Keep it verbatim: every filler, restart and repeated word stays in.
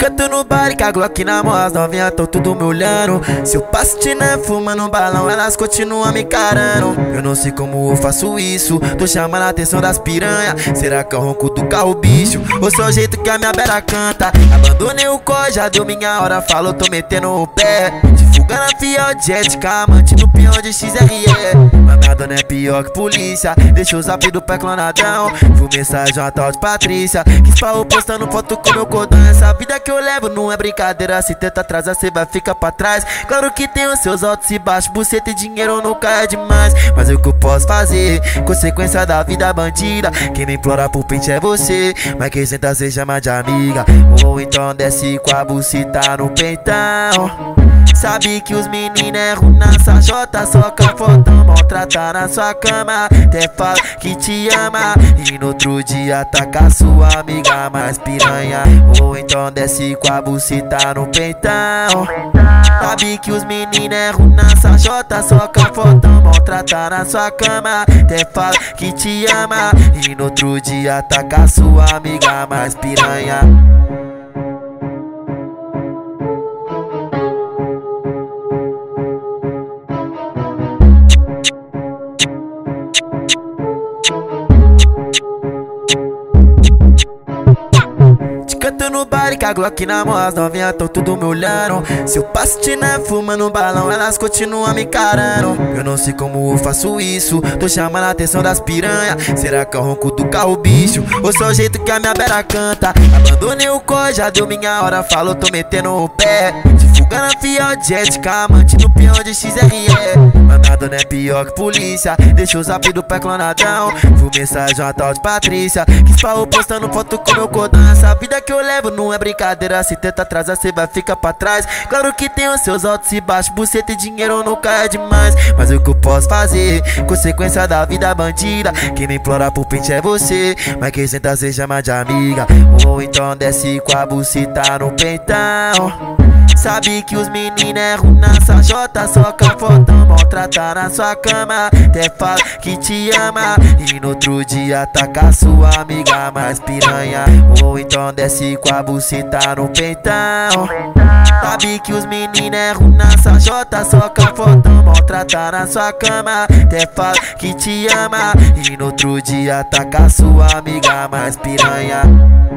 Canto no bar, que a Glock na mão, as novinhas tão tudo me olhando. Se eu passo de né, fumando um balão, elas continuam me encarando. Eu não sei como eu faço isso, tô chamando a atenção das piranha. Será que é o ronco do carro, bicho? Ou só o jeito que a minha bela canta? Abandonei o cor, já deu minha hora, falou, tô metendo o pé. Divulgando a fiel jet, amante do peão de X R E. Mas minha dona é pior que polícia, deixa o zap do pé clonadão. Viu mensagem uma tal de Patrícia, que spaou postando foto com meu cordão. Essa vida que eu levo não é brincadeira, se tenta atrasar cê vai ficar pra trás. Claro que tem os seus altos e baixos, buceta e dinheiro nunca é demais. Mas o que eu posso fazer? Consequência da vida bandida. Quem me implora por pente é você, mas quem senta cê chama de amiga. Ou então desce com a buceta no peitão. Sabe que os meninos é ruim na sajota, só cafotão, maltratar na sua cama. Até fala que te ama e no outro dia taca sua amiga mais piranha. Ou então desce com a buceta no peitão. Sabe que os meninos é ruim na sajota, só cafotão, maltratar na sua cama. Até fala que te ama e no outro dia taca sua amiga mais piranha. Canto no bar, que a Glock na mão, as novinhas tão tudo me olhando. Se eu passo de né, fumando um balão, elas continuam me encarando. Eu não sei como eu faço isso, tô chamando a atenção das piranha. Será que é o ronco do carro, bicho? Ou só o jeito que a minha bela canta? Abandonei o cor, já deu minha hora, falou, tô metendo o pé. Divulgando a fiel jet, amante do peão de X R E. Mas minha dona é pior que polícia, deixa o zap do pé clonadão. Viu mensagem uma tal de Patrícia, que spaou postando foto com meu cordão. Essa vida que eu levo não é brincadeira, se tenta atrasar cê vai ficar pra trás. Claro que tem os seus altos e baixos, buceta e dinheiro nunca é demais. Mas o que eu posso fazer? Consequência da vida bandida. Quem me implora por pente é você, mas quem senta cê chama de amiga. Ou então desce com a buceta no peitão. Sabe que os meninos é ruim na sajota, só cafotão, maltratar na sua cama. Até fala que te ama e no outro dia taca sua amiga mais piranha. Ou então desce com a buceta no peitão. Sabe que os meninos é ruim na sajota, só cafotão, maltratar na sua cama. Até fala que te ama e no outro dia taca sua amiga mais piranha.